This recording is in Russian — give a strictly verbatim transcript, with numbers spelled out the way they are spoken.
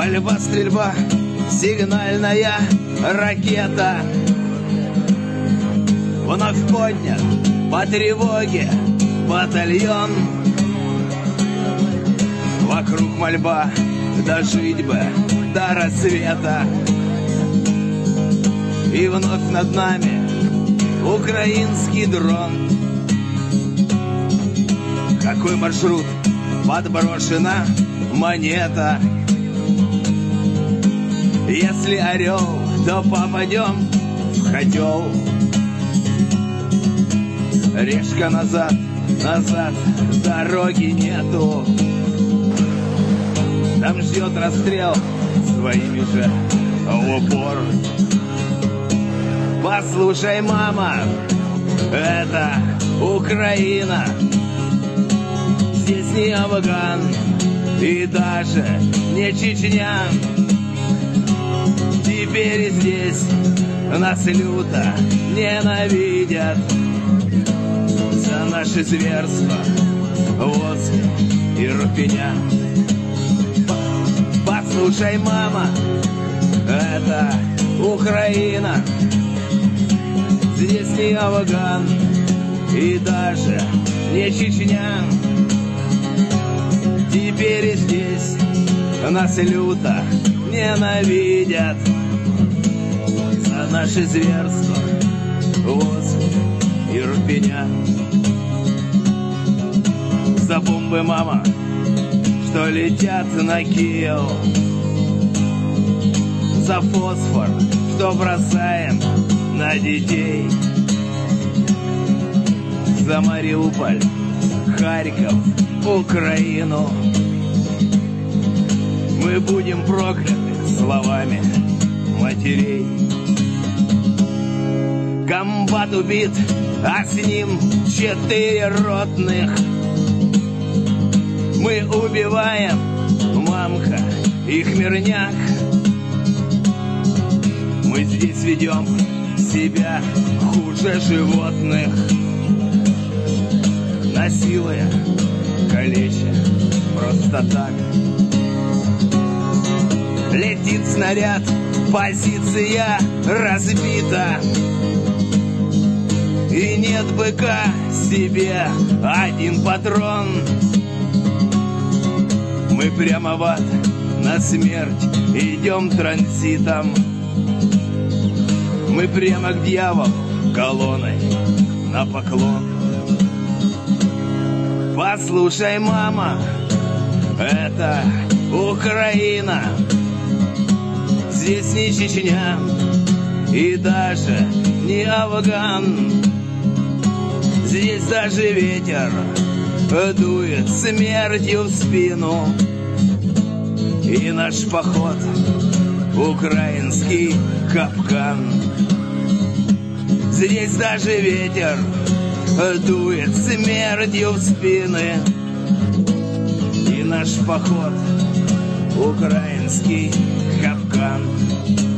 Пальба, стрельба, сигнальная ракета. Вновь поднят по тревоге батальон. Вокруг мольба, дожить бы до рассвета. И вновь над нами украинский дрон. Какой маршрут? Подброшена монета. Если орел, то попадем в котел. Решка назад, назад, дороги нету. Там ждет расстрел своими же в упор. Послушай, мама, это Украина. Здесь не Афган и даже не Чечня. Теперь здесь нас люто ненавидят за наши зверства возле Ирпеня. Послушай, мама, это Украина. Здесь не Афган и даже не Чечня. Теперь здесь нас люто ненавидят за наши зверства возле Ирпеня. За бомбы, мама, что летят на Киев. За фосфор, что бросаем на детей. За Мариуполь, Харьков, Украину. Мы будем прокляты словами матерей. Комбат убит, а с ним четыре ротных. Мы убиваем, мамка, их мирняк. Мы здесь ведем себя хуже животных, насилуя, калеча просто так. Летит снаряд, позиция разбита. И нет быка себе один патрон. Мы прямо в ад, на смерть идем транзитом. Мы прямо к дьяволу колонной на поклон. Послушай, мама, это Украина. Здесь не Чечня и даже не Афган. Здесь даже ветер дует смертью в спину. И наш поход — украинский капкан. Здесь даже ветер дует смертью в спины. И наш поход — украинский капкан.